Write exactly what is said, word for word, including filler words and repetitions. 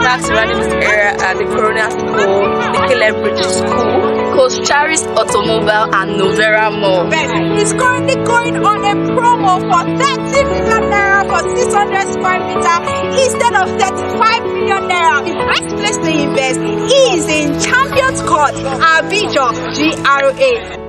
Class surrounding this area are the Corona School, the Caleb Bridge School, Coast Charis Automobile, and Novera Mall. It's currently going on a promo for thirty million naira for six hundred square meter instead of thirty-five million naira. The best place to invest is in Champions Court, Abijo, G R A.